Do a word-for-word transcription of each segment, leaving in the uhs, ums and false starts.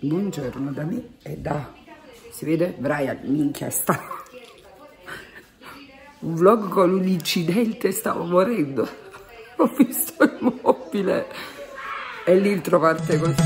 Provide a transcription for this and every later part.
Buongiorno da me e da... si vede? Brian, minchia, sta... un vlog con un incidente, stavo morendo. Ho visto il mobile e l'intro parte così.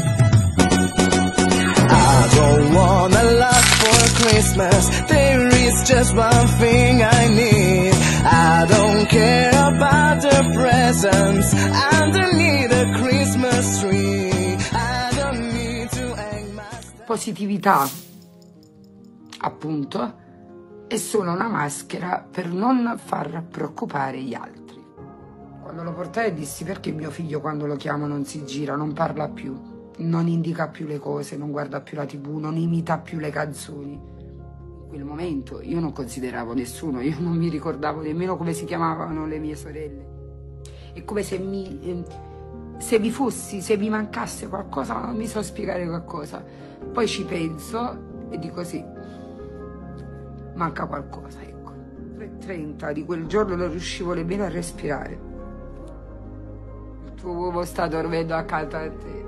I don't wanna love for Christmas. There is just one thing I need. I don't care about the presents underneath the Christmas tree. I don't need to hang my... Positività, appunto, è solo una maschera per non far preoccupare gli altri. Quando lo portai dissi: perché mio figlio quando lo chiamo non si gira, non parla più, non indica più le cose, non guarda più la tivù, non imita più le canzoni. In quel momento io non consideravo nessuno, io non mi ricordavo nemmeno come si chiamavano le mie sorelle. È come se mi, se vi fossi, se mi mancasse qualcosa, ma non mi so spiegare qualcosa. Poi ci penso e dico: sì, manca qualcosa, ecco. tre e trenta di quel giorno non riuscivo nemmeno a respirare. Il tuo uomo sta dormendo accanto a te.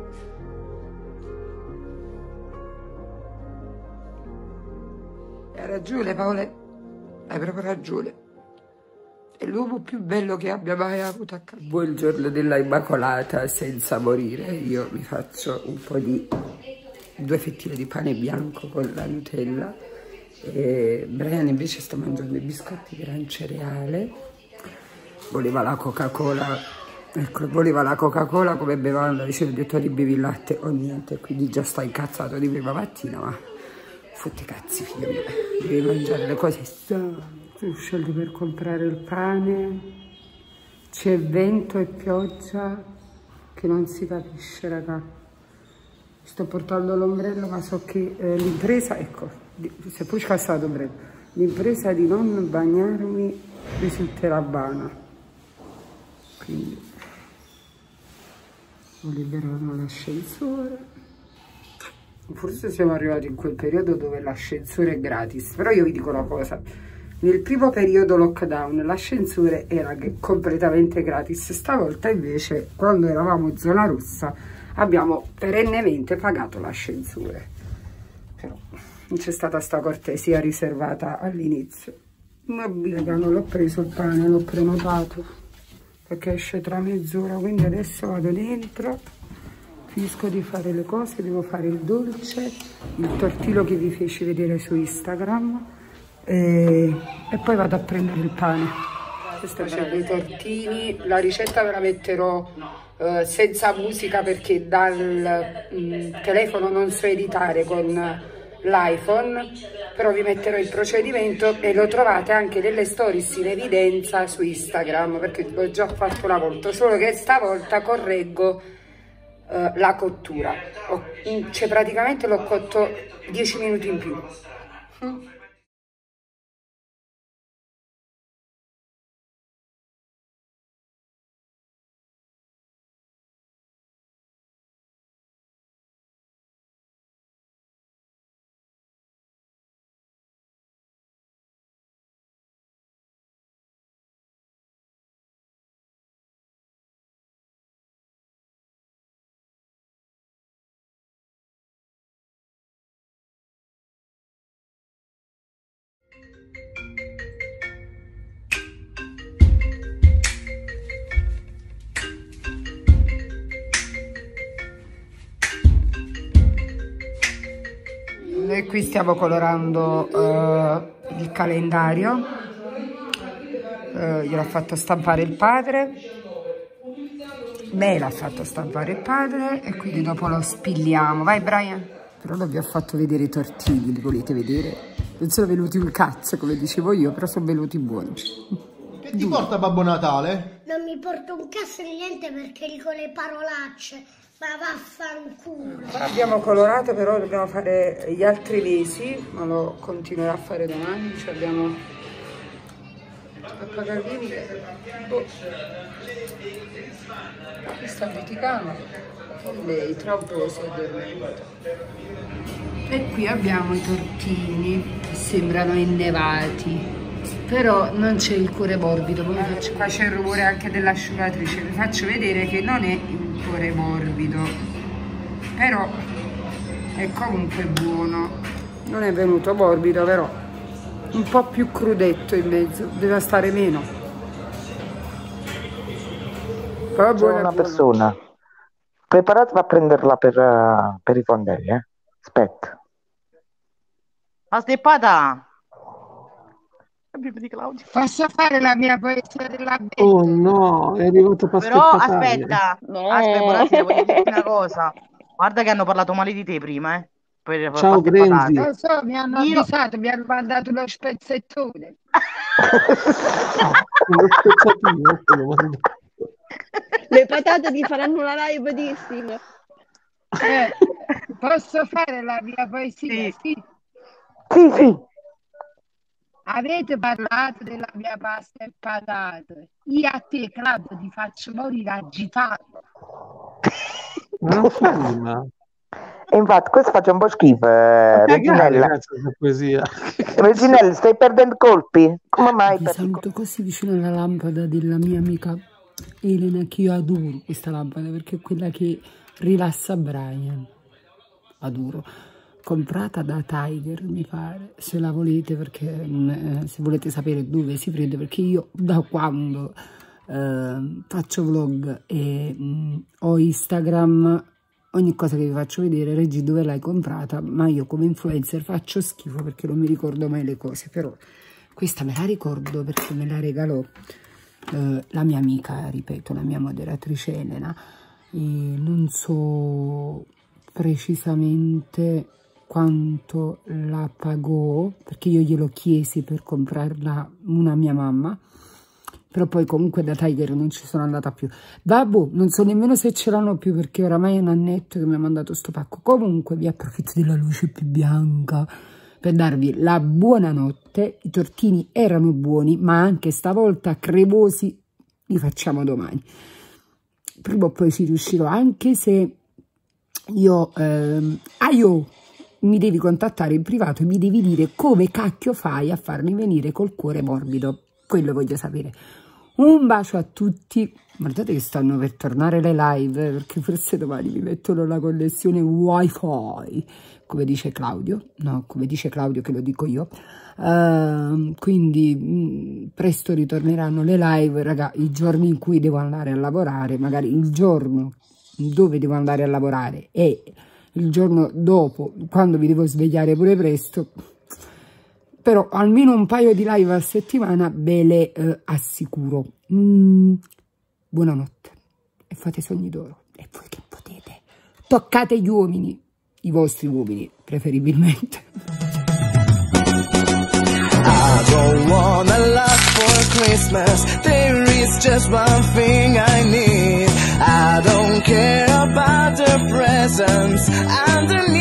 Hai ragione, Paola, hai proprio ragione. È l'uomo più bello che abbia mai avuto accanto. Buon giorno della Immacolata senza morire. Io mi faccio un po' di due fettine di pane bianco con la Nutella. E Brian invece sta mangiando i biscotti gran cereale. Voleva la Coca-Cola, ecco, voleva la Coca-Cola come bevanda. Dice: ho detto: bevi il latte o niente. Quindi già sta incazzato di prima mattina, ma fotti cazzi, figlio mio, devi mangiare le cose sane. Ho scelto per comprare il pane, c'è vento e pioggia che non si capisce, raga. Sto portando l'ombrello, ma so che eh, l'impresa, ecco, se poi c'è stato l'ombrello, l'impresa di non bagnarmi risulterà vana. Quindi ho liberato l'ascensore. Forse siamo arrivati in quel periodo dove l'ascensore è gratis, però io vi dico una cosa: nel primo periodo lockdown l'ascensore era completamente gratis, stavolta invece quando eravamo in zona rossa abbiamo perennemente pagato l'ascensore, però non c'è stata sta cortesia riservata all'inizio. Ma non l'ho preso il pane, l'ho prenotato perché esce tra mezz'ora, quindi adesso vado dentro, finisco di fare le cose, devo fare il dolce, il tortino che vi feci vedere su Instagram e, e poi vado a prendere il pane. Sto facendo i tortini, la ricetta ve la metterò uh, senza musica perché dal mh, telefono non so editare con l'iPhone, però vi metterò il procedimento e lo trovate anche nelle stories in evidenza su Instagram, perché l'ho già fatto una volta, solo che stavolta correggo uh, la cottura. Cioè praticamente l'ho cotto dieci minuti in più. Mm. Noi qui stiamo colorando uh, il calendario, uh, gliel'ha fatto stampare il padre, me l'ha fatto stampare il padre e quindi dopo lo spilliamo. Vai Brian! Però non vi ho fatto vedere i tortini, li volete vedere? Non sono venuti un cazzo come dicevo io, però sono venuti buoni. Che ti porta Babbo Natale? Non mi porto un cazzo di niente perché dico le parolacce. Ma vaffanculo. Abbiamo colorato, però dobbiamo fare gli altri mesi, ma lo continuerò a fare domani. Ci abbiamo a pagarville. Oh. Qui sta litigando con lei, troppo si è dormito. E qui abbiamo i tortini che sembrano innevati. Però non c'è il cuore morbido, come faccio? Qua c'è il rumore anche dell'asciugatrice, vi faccio vedere che non è il cuore morbido, però è comunque buono, non è venuto morbido, però un po' più crudetto in mezzo, deve stare meno. Però C'è una persona, preparatevi a prenderla per, uh, per i fondelli, eh? Aspetta. La steppata! Di Claudio. Posso fare la mia poesia della betta? Oh no, è arrivato Però Pasquetta. aspetta, No. aspetta, buonasera, voglio dirti una cosa. Guarda che hanno parlato male di te prima, eh. Per, Ciao, per Grenzi. Lo so, mi hanno Io- avvisato, mi hanno mandato uno spezzettone. Uno spezzatino, te l'ho mandato. Le patate ti faranno la live di Steam. Eh, posso fare la mia poesia? Sì. Sì. Sì, sì. Avete parlato della mia pasta e patate. Io a te, Claudio, ti faccio morire agitato. Ma non prima. E infatti questo faccia un po' schifo, eh, Reginella. Grazie per la poesia. Reginella, stai perdendo colpi? Come mai? Vi perdi saluto così vicino alla lampada della mia amica Elena, che io adoro questa lampada perché è quella che rilassa Brian. Adoro. Comprata da Tiger, mi pare, se la volete, perché eh, se volete sapere dove si prende, perché io da quando eh, faccio vlog e mh, ho Instagram, ogni cosa che vi faccio vedere, Reggi, dove l'hai comprata, ma io come influencer faccio schifo perché non mi ricordo mai le cose, però questa me la ricordo perché me la regalò eh, la mia amica, ripeto, la mia moderatrice Elena, e non so precisamente quanto la pagò, perché io glielo chiesi per comprarla una mia mamma, però poi comunque da Tiger non ci sono andata più. Vabbè, non so nemmeno se ce l'hanno più, perché oramai è un annetto che mi ha mandato sto pacco. Comunque vi approfitto della luce più bianca per darvi la buonanotte. I tortini erano buoni, ma anche stavolta cremosi, li facciamo domani. Prima o poi ci riuscirò, anche se io... Ehm, ah, io... mi devi contattare in privato e mi devi dire come cacchio fai a farmi venire col cuore morbido. Quello voglio sapere. Un bacio a tutti. Guardate che stanno per tornare le live, perché forse domani mi mettono la connessione wifi, come dice Claudio. No, come dice Claudio, che lo dico io. Uh, quindi mh, presto ritorneranno le live, raga, i giorni in cui devo andare a lavorare, magari il giorno dove devo andare a lavorare e il giorno dopo, quando vi devo svegliare pure presto, però almeno un paio di live a settimana ve le eh, assicuro. Mm, buonanotte e fate sogni d'oro, e voi che potete toccate gli uomini, i vostri uomini preferibilmente. I don't want a lot for Christmas. There is just one thing I need. I don't care about the presents underneath.